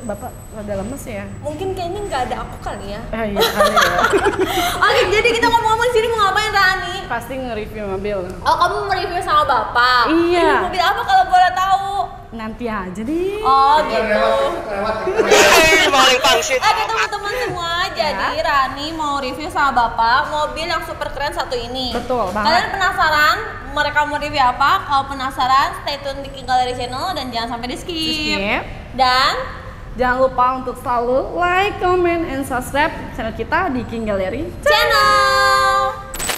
Bapak rada lemes ya? Mungkin kayaknya nggak ada aku kali ya. Iya kali ya. Oke, jadi kita ngomong-ngomong sini mau ngapain Rani? Pasti nge-review mobil. Oh, kamu mereview sama Bapak? Iya. Ini mobil apa kalau boleh tahu? Nanti aja deh. Oh gitu. Paling pangsit. Teman-teman semua, jadi Rani mau review sama Bapak mobil yang super keren satu ini. Betul banget. Kalian penasaran mereka mau review apa? Kalau penasaran, stay tune di King Gallery Channel dan jangan sampai di skip. Dan jangan lupa untuk selalu like, comment, and subscribe channel kita di King Gallery Channel.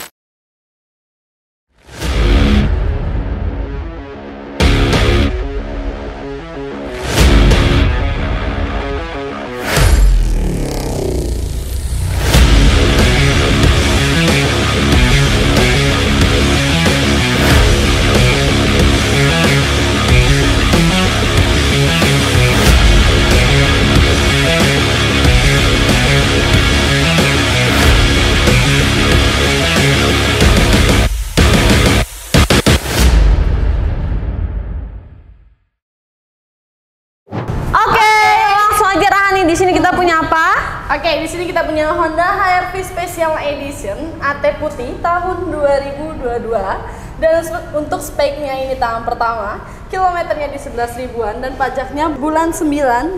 Di sini kita punya apa? Oke, di sini kita punya Honda HR-V Special Edition AT putih tahun 2022. Dan untuk speknya ini tahun pertama, kilometernya di 11 ribuan dan pajaknya bulan 9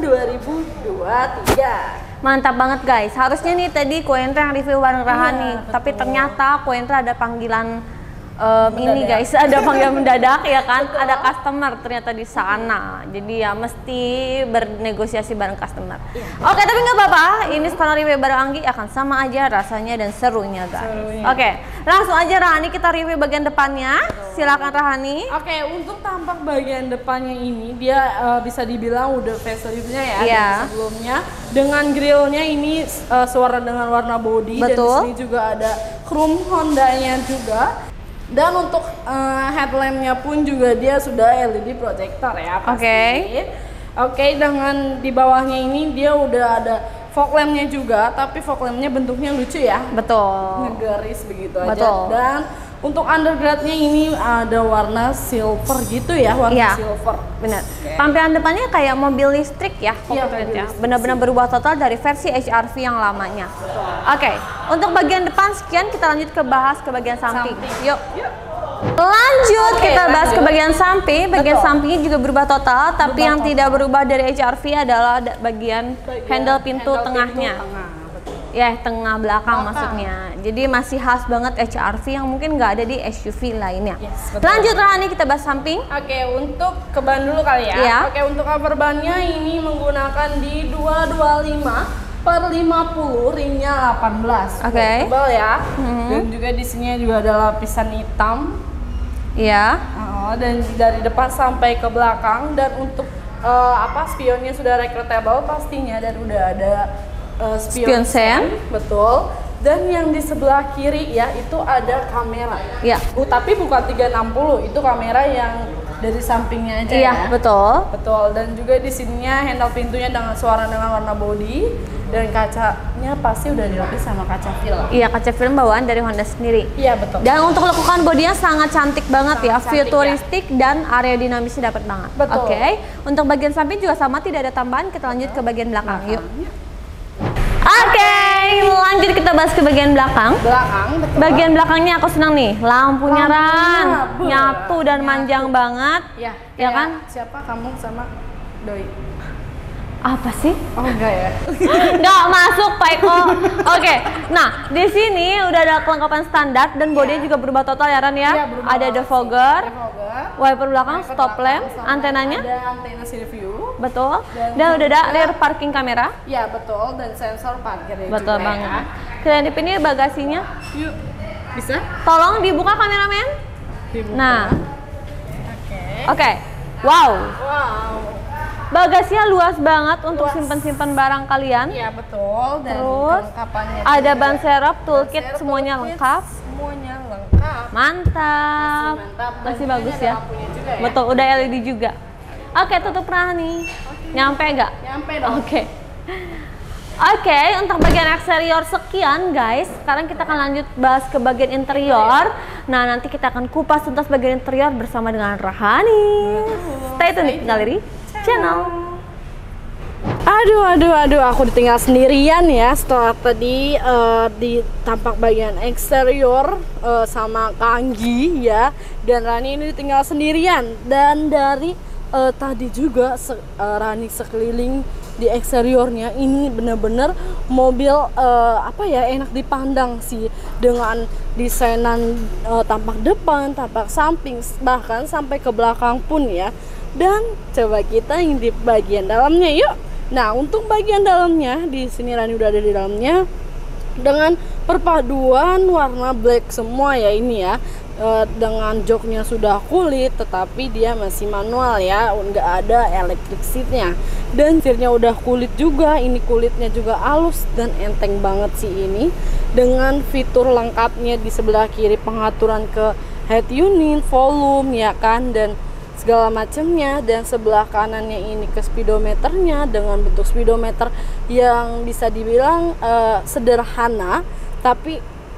2023. Mantap banget guys. Harusnya nih tadi Koentra yang review bareng Rahani, tapi ternyata Koentra ada panggilan ini guys, ada panggilan mendadak ya kan, ada customer ternyata di sana, jadi ya mesti bernegosiasi bareng customer. Oke, tapi nggak apa-apa, ini sekarang review bareng Anggi akan sama aja rasanya dan serunya guys. Oke, langsung aja Rahani kita review bagian depannya. Silakan Rahani. Oke, untuk tampak bagian depannya ini dia bisa dibilang udah faceliftnya ya dari sebelumnya, dengan grillnya ini sewarna dengan warna body. Betul. Dan di sini juga ada chrome Hondanya juga. Dan untuk headlampnya pun juga dia sudah LED projector ya pasti. Oke, dengan di bawahnya ini dia udah ada fog lampnya juga, tapi fog lampnya bentuknya lucu ya. Betul. Ngegaris begitu Betul. aja. Dan untuk undergradnya ini ada warna silver gitu ya, warna silver. Benar. Tampilan depannya kayak mobil listrik ya, Iya, ya. Benar-benar berubah total dari versi HR-V yang lamanya. Oke, untuk bagian depan sekian, kita lanjut ke bahas ke bagian samping. Yuk. Lanjut, kita bahas ke bagian samping. Bagian sampingnya juga berubah total, tapi yang tidak berubah dari HR-V adalah bagian handle pintu tengahnya. Ya, tengah belakang maksudnya. Jadi masih khas banget HR-V yang mungkin nggak ada di SUV lainnya. Lanjut Rahani, kita bahas samping. Oke, untuk ke ban dulu kali ya. Oke, untuk cover bannya ini menggunakan di 225/50, ringnya 18. Tebal ya. Dan juga di sini juga ada lapisan hitam. Iya. Dan dari depan sampai ke belakang, dan untuk spionnya sudah recruitable pastinya, dan udah ada spion sen, betul. Dan yang di sebelah kiri ya itu ada kamera. Iya. Tapi bukan 360, itu kamera yang dari sampingnya aja ya. Iya, betul. Betul. Dan juga di sininya handle pintunya dengan suara dengan warna body, dan kacanya pasti udah dilapis sama kaca film. Iya, kaca film bawaan dari Honda sendiri. Iya, betul. Dan untuk lekukan bodinya sangat cantik banget ya, futuristik dan aerodinamisnya dapat banget. Betul. Oke. Untuk bagian samping juga sama, tidak ada tambahan. Kita lanjut ke bagian belakang. Yuk. Oke, lanjut kita bahas ke bagian belakang. Betul. Bagian belakangnya aku senang nih, lampunya Ran, nyatu dan manjang banget. Ya kan? Siapa kamu sama Doi? Apa sih? Oh enggak ya? Nggak masuk Pak Eko. Oke, nah di sini udah ada kelengkapan standar dan bodinya juga berubah total ya Ran ya. Ada defogger, wiper belakang, stop lamp, antenanya. Ada antena city view. Betul. Dan udah ada rear parking kamera. Iya betul, dan sensor parkir Betul juga banget. Kalian ini bagasinya. Yuk, bisa? Tolong dibuka kameramen. Dibuka. Nah. Oke. Wow. Bagasinya luas banget untuk simpen-simpen barang kalian. Iya betul. Dan terus kelengkapannya ada juga. ban serep, toolkit, semuanya lengkap. Semuanya lengkap. Mantap. Masih bagus ya. Juga, ya. Betul, udah LED juga. Oke, tutup Rahani. Nyampe nggak? Nyampe dong. Oke, untuk bagian eksterior sekian guys. Sekarang kita akan lanjut bahas ke bagian interior. Nah, nanti kita akan kupas tuntas bagian interior bersama dengan Rahani. Stay tune di Gallery Channel. Aduh, aku ditinggal sendirian ya setelah tadi di tampak bagian eksterior sama Kanggi ya, dan Rani ini ditinggal sendirian. Dan dari tadi juga Rani sekeliling di eksteriornya ini bener-bener mobil apa ya, enak dipandang sih, dengan desainan tampak depan, tampak samping, bahkan sampai ke belakang pun ya. Dan coba kita intip bagian dalamnya yuk. Nah, untuk bagian dalamnya di sini Rani udah ada di dalamnya dengan perpaduan warna black semua ya ini ya. Dengan joknya sudah kulit tetapi dia masih manual ya, nggak ada electric seatnya. Dan setirnya udah kulit juga, ini kulitnya juga halus dan enteng banget sih ini. Dengan fitur lengkapnya di sebelah kiri pengaturan ke head unit, volume ya kan, dan segala macamnya. Dan sebelah kanannya ini ke speedometernya dengan bentuk speedometer yang bisa dibilang sederhana tapi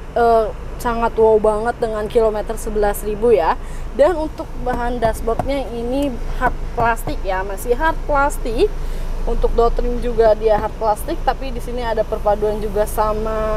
sangat wow banget dengan kilometer 11.000 ya. Dan untuk bahan dashboardnya ini hard plastik ya, masih hard plastik. Untuk door trim juga dia hard plastik, tapi di sini ada perpaduan juga sama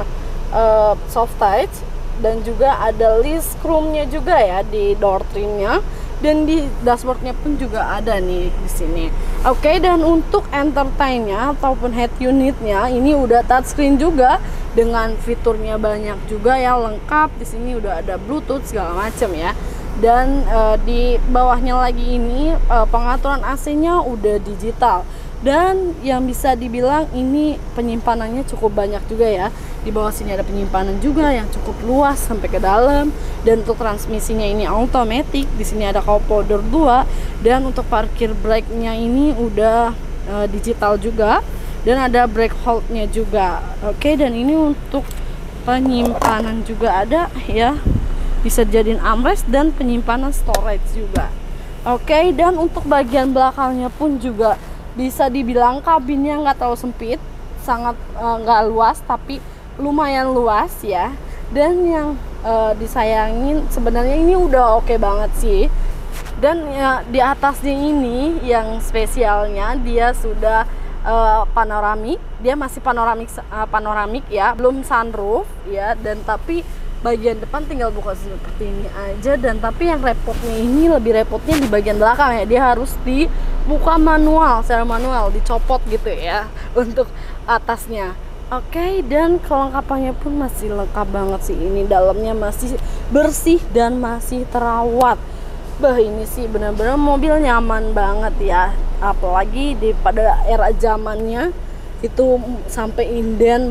soft touch, dan juga ada list chrome-nya juga ya di door trimnya. Dan di dashboardnya pun juga ada nih di sini. Oke, dan untuk entertainnya ataupun head unitnya ini udah touchscreen juga dengan fiturnya banyak juga ya, lengkap. Di sini udah ada Bluetooth segala macam ya. Dan di bawahnya lagi ini pengaturan AC-nya udah digital. Dan yang bisa dibilang ini penyimpanannya cukup banyak juga ya. Di bawah sini ada penyimpanan juga yang cukup luas sampai ke dalam. Dan untuk transmisinya ini automatic. Di sini ada cup holder 2. Dan untuk parkir brake-nya ini udah digital juga. Dan ada brake hold-nya juga. Oke, dan ini untuk penyimpanan juga ada ya. Bisa jadiin armrest dan penyimpanan storage juga. Oke, dan untuk bagian belakangnya pun juga bisa dibilang kabinnya nggak terlalu sempit, sangat nggak luas tapi lumayan luas ya. Dan yang disayangin sebenarnya ini udah oke banget sih. Dan ya, di atasnya ini yang spesialnya dia sudah panoramik, dia masih panoramik ya, belum sunroof ya. Dan tapi bagian depan tinggal buka seperti ini aja. Dan tapi yang repotnya ini, lebih repotnya di bagian belakang ya, dia harus dibuka manual, secara manual, dicopot gitu ya untuk atasnya. Oke, dan kelengkapannya pun masih lengkap banget sih, ini dalamnya masih bersih dan masih terawat. Bah, ini sih benar-benar mobil nyaman banget ya, apalagi pada era zamannya itu sampai inden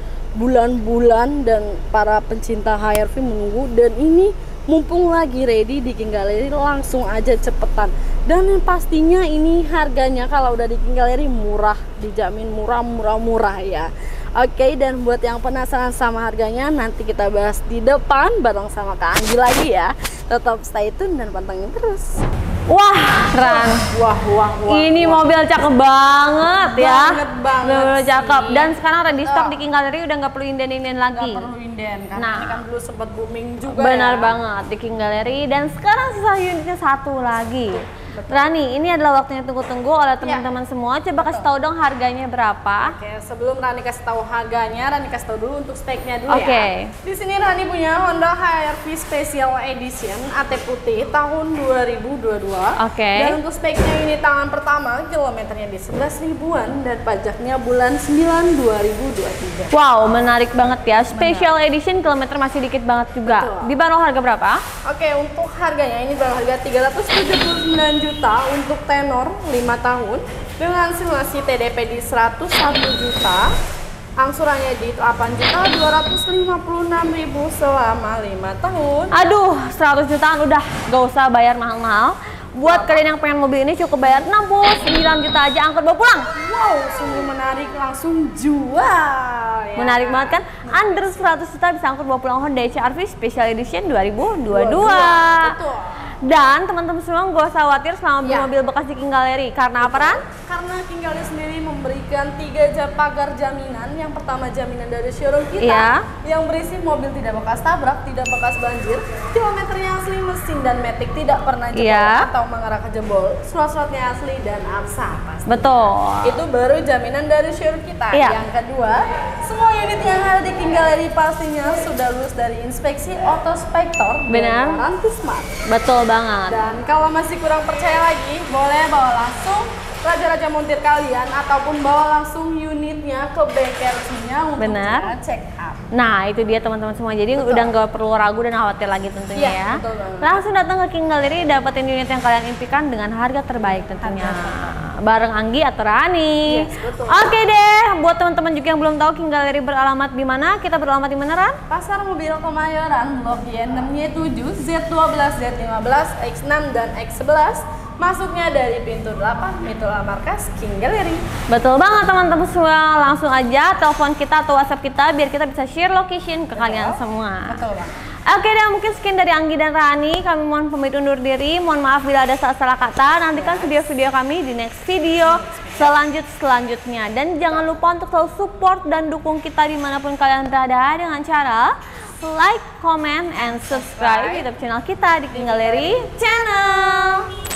bulan-bulan dan para pencinta HRV menunggu. Dan ini mumpung lagi ready di King Gallery, langsung aja cepetan. Dan yang pastinya ini harganya kalau udah di King Gallery murah, dijamin murah ya. Oke, dan buat yang penasaran sama harganya, nanti kita bahas di depan bareng sama Kak Anggi lagi ya. Tetap stay tune dan pantengin terus. Wah, Ran. Wah. Ini mobil cakep banget ya. Banget cakep. sih. Dan sekarang ready stock di King Gallery, udah nggak perlu inden-inden lagi. Nggak perlu inden, karena ini kan dulu sempat booming juga. Benar ya. banget di King Gallery. Dan sekarang sisa unitnya satu lagi. Betul. Rani, ini adalah waktunya tunggu-tunggu oleh teman-teman semua. Coba kasih tahu dong harganya berapa. Oke, sebelum Rani kasih tahu harganya, Rani kasih tahu dulu untuk speknya dulu ya. Di sini Rani punya Honda HR-V Special Edition AT putih tahun 2022. Dan untuk speknya ini tangan pertama, kilometernya di 11 ribuan dan pajaknya bulan 9 2023. Wow, menarik banget ya. Special Edition kilometer masih dikit banget juga. Betul. Dibanderol harga berapa? Oke, untuk harganya ini berharga 379 juta untuk tenor 5 tahun dengan simulasi TDP di 101 juta, angsurannya di 8.256.000 selama 5 tahun. Aduh, 100 jutaan udah gak usah bayar mahal-mahal. Buat kalian yang pengen mobil ini cukup bayar 69 juta aja, angkut bawa pulang. Wow, sungguh menarik, langsung jual ya. Menarik banget kan? Under 100 juta bisa angkut bawa pulang Honda HR-V Special Edition 2022. Betul. Dan teman-teman semua gak usah khawatir selama beli mobil bekas di King Gallery. Karena apa, Ran? Karena King Gallery sendiri memberikan 3 pagar jaminan. Yang pertama jaminan dari showroom kita yang berisi mobil tidak bekas tabrak, tidak bekas banjir, kilometernya asli, mesin dan matic tidak pernah jebol atau mengarah ke jebol, surat-suratnya asli dan absa pasti. Betul. Itu baru jaminan dari showroom kita. Yang kedua, semua unit yang ada di King Gallery pastinya sudah lulus dari inspeksi Autospektor. Benar. Garansi Smart. Betul banget. Dan kalau masih kurang percaya lagi, boleh bawa langsung raja-raja montir kalian ataupun bawa langsung unitnya ke bengkel resminya untuk check up. Nah, itu dia teman-teman semua. Jadi udah nggak perlu ragu dan khawatir lagi tentunya ya. Langsung datang ke King Gallery, dapetin unit yang kalian impikan dengan harga terbaik tentunya. Bareng Anggi atau Rani. Oke deh, buat teman-teman juga yang belum tahu King Gallery beralamat di mana, kita beralamat di mana, Ran? Pasar Mobil Kemayoran, Blok Y6Y7, Z12, Z15, X6 dan X11. Masuknya dari pintu 8, Mitra Markas King Gallery. Betul banget teman-teman semua. Langsung aja telepon kita atau WhatsApp kita biar kita bisa share location ke kalian semua. Betul banget. Oke deh, mungkin sekian dari Anggi dan Rani. Kami mohon pamit undur diri. Mohon maaf bila ada salah-salah kata. Nantikan video-video kami di next video selanjutnya. Dan jangan lupa untuk selalu support dan dukung kita dimanapun kalian berada dengan cara like, comment, and subscribe YouTube channel kita di King Gallery Channel.